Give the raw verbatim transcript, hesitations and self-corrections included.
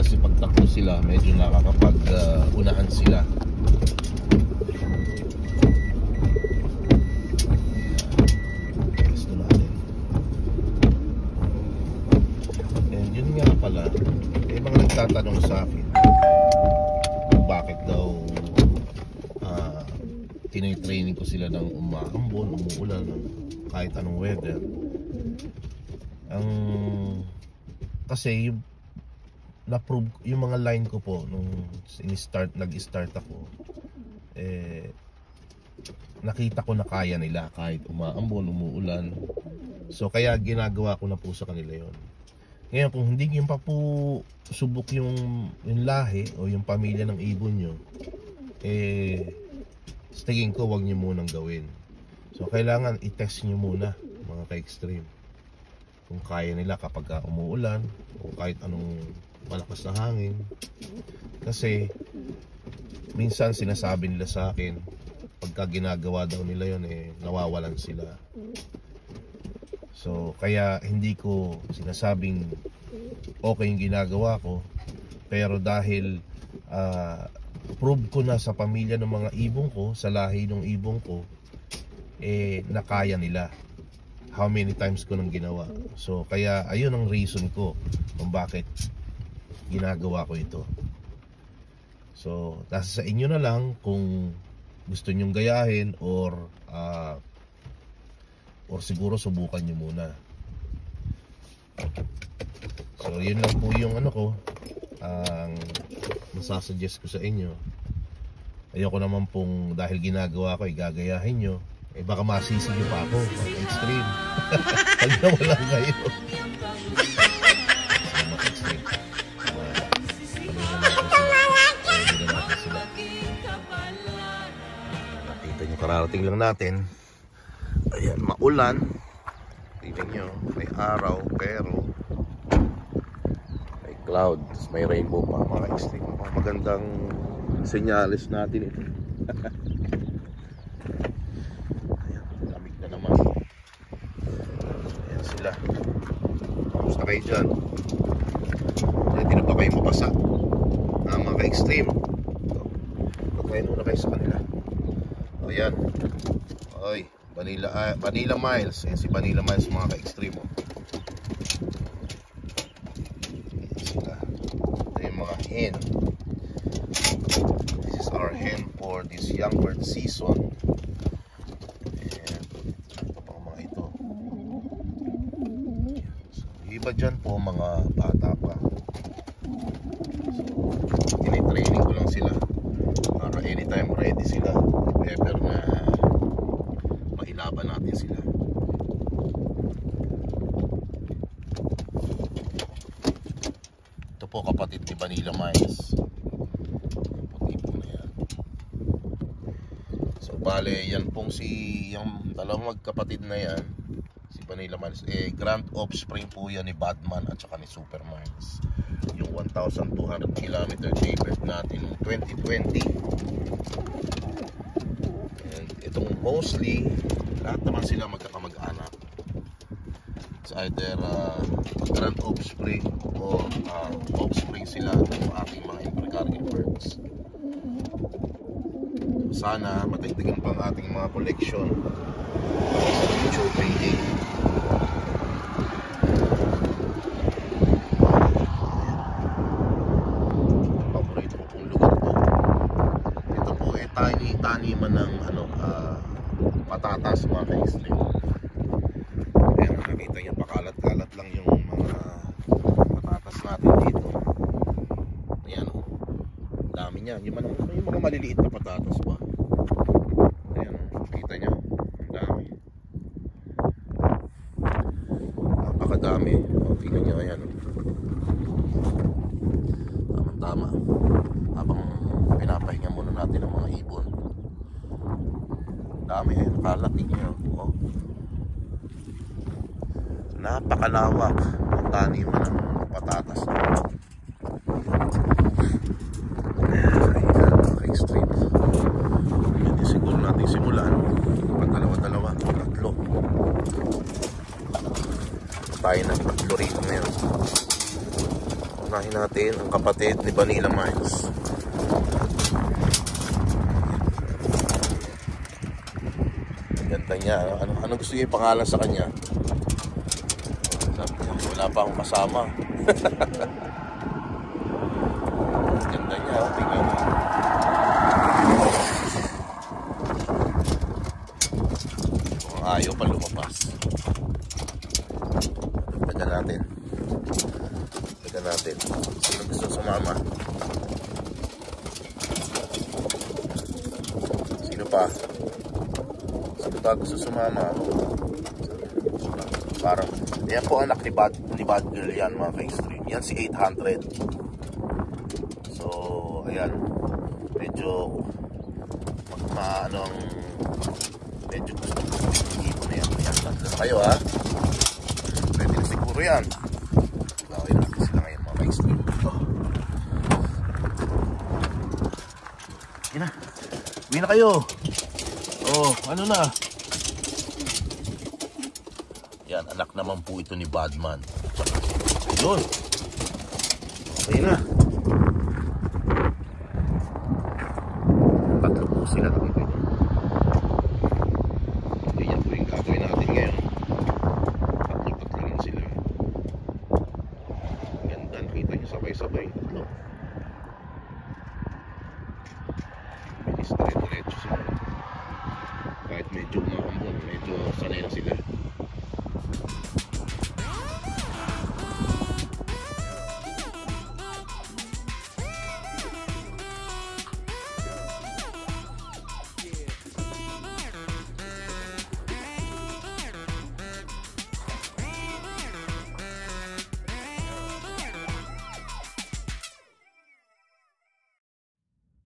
kasi pag takbo sila medyo nakakapag uh, unahan sila. Gusto natin. And yun nga pala, may mga nagtatanong sa akin bakit daw uh, tinitraining ko sila ng umaambon, umuulan, kahit anong weather. Ang kasi yung na-prove yung mga line ko po nung in-start, nag-start ako, eh nakita ko na kaya nila kahit umaambon, umuulan. So kaya ginagawa ko na po sa kanila yon. Ngayon kung hindi nyo pa po subok yung, yung lahi o yung pamilya ng ibon nyo, eh sa tingin ko wag nyo munang gawin. So kailangan i-test nyo muna mga ka-extreme kung kaya nila kapag umuulan o kahit anong malakas na hangin. Kasi minsan sinasabi nila sa akin pagka ginagawa daw nila yun, eh nawawalan sila. So kaya hindi ko sinasabing okay yung ginagawa ko, pero dahil uh, prove ko na sa pamilya ng mga ibong ko, sa lahi ng ibong ko, eh nakaya nila. How many times ko nang ginawa. So kaya ayun ang reason ko kung bakit ginagawa ko ito. So nasa sa inyo na lang kung gusto nyong gayahin or uh, or siguro subukan nyo muna. So yun lang po yung ano ko, ang masasuggest ko sa inyo. Ayoko naman pong dahil ginagawa ko igagayahin nyo, eh baka masisi nyo pa ako, extreme. Pag nawala kayo. Extreme. Nakita nyo, kararating lang natin. Ayan, maulan. Tingnan nyo, may araw pero may cloud, may rainbow pa, mga extreme. Mga magandang senyales natin ito. Ayan, lamig na naman. Ayan sila. Kamusta kayo dyan? Hindi na ba kayo mapasa? Ah, mga ka-extreme. Pagkain muna kayo sa kanila. Ayan. Oy, Vanilla, uh, Vanilla Miles. Ayan si Vanilla Miles, mga ka-extreme. Ayan sila. Ito yung mga hen. This is our hen for this young bird season. And ito pang mga ito. So, iba dyan po mga bata pa. So, tinitraining ko lang sila para anytime ready sila. Pepper na mailaban natin sila. Ito po kapatid ni Vanilla Miles. Puti po na yan. So bale yan pong si yung dalawang magkapatid na yan, si Vanilla Miles, eh grand offspring po yan ni Batman at saka ni Super Miles. Yung one thousand two hundred kilometer daybird natin noong twenty twenty. Itong mostly lahat naman sila magkakamag-anak. It's either uh, grand offspring o uh, offspring sila ng aking mga intercarrier birds. Sana matagdagan pa ang ating mga collection sa future breeding. Paborito ko pong lugar to. Ito po eh tiny taniman ng ano uh, patatas, mga ka-extreme. Ayan, nakikita nyo, pakalat-kalat lang yung mga patatas natin dito. Ayan o, dami niyan. Yung, yung mga maliliit na patatas pa. Ayan o, nakikita nyo, dami. Napakadami. O, tingnan nyo, ayan o. Tama-tama. Habang pinapahinga muna natin ang mga ibon. Dami eh, nakalaki nyo. Oh. So, napakalawak ang taniman ng patatas. Ayan, naka-extreme. Hindi siguro natin simulan. Dalawa-dalawa, tatlo. Tayo ng tatlo rito ngayon. Unahin natin ang kapatid ni Vanilla Miles. Ganda niya. Ano, ano gusto niya ipangalan sa kanya? Sabi niya, wala pa akong kasama. Ganda niya. Tingnan mo. Kung ayaw pa lumabas. Tagan natin. Tagan natin. Sino gusto sumama? Sino pa? Sino pa gusto sumama? Parang, yan po anak ni Bad, ni Bad Girl yan mga ka-extreme. Yan si eight hundred. So, ayan. Medyo, mag, ma, ano ang, medyo gusto ko na yan. Ayan, tatlo na kayo ha. Pwede na siguro yan. Okay na natin sila ngayon mga ka-extreme. Yan na. Uwi na kayo. Oh, ano na? Yan, anak naman po ito ni Badman. Yun. Okay na. Tatlo po sila dito. Yan po yung gagawin natin ngayon. Tatlo-tatlo yan sila. Ganda, nakita nyo sabay-sabay. Tatlo. Bilis, dire-diretso sila. Kahit medyo umakambon, medyo sanay na sila.